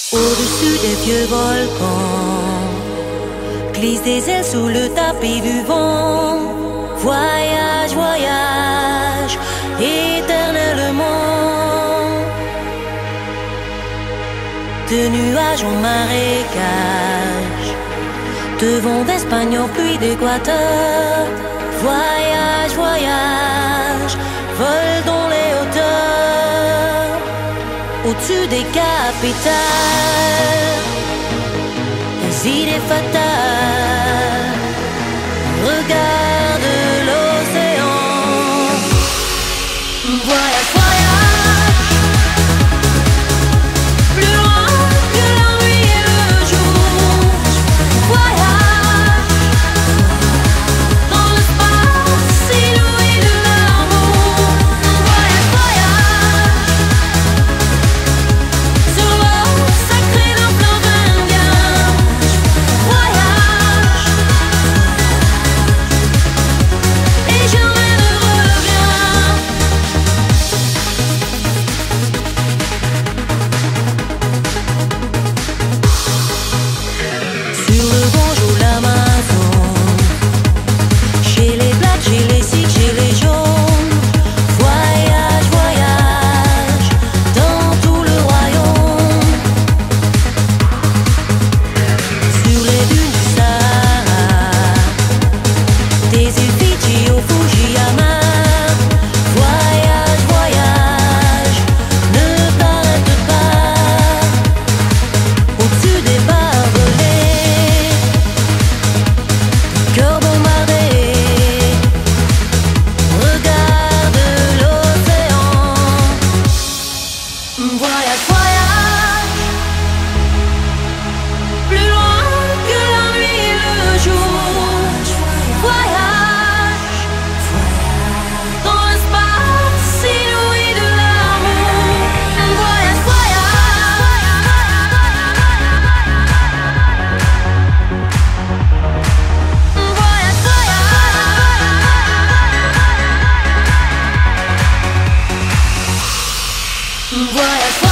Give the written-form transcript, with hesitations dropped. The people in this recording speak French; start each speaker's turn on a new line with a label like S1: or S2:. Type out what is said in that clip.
S1: Au-dessus des vieux volcans, glisse des ailes sous le tapis du vent. Voyage, voyage, éternellement. De nuages en marécage, de vent d'Espagne en pluie d'Équateur. Voyage, voyage, vol dans les hauteurs. Au-dessus des capitales, des idées fatales. Regarde l'océan. Voyage, voyage, plus loin que la nuit et le jour. Voyage dans l'espace inouï de l'amour. Voyage, voyage sur l'eau sacrée d'un fleuve indien. Voyage et jamais ne reviens. Sur le Gange ou l'Amazone, chez les Blacks, chez les Sikhs, chez les jaunes. Voyage, voyage dans tout le royaume. Sur les dunes du Sahara, des îles Fidji au Fujiyama. Voyage, voyage, ne t'arrête pas. Au-dessus des barbelés, cœur bombardé. Regarde l'océan. Voyage, voyage, plus loin que la nuit et le jour. Voyage dans l'espace inouï de l'amour. Voyage, voyage, voyage, voyage, voyage.